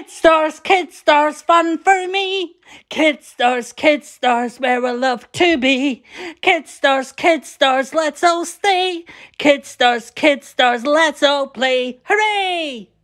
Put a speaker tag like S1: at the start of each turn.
S1: Kid Stars, fun for me. Kid Stars, where I love to be. Kid Stars, let's all stay. Kid Stars, let's all play. Hooray!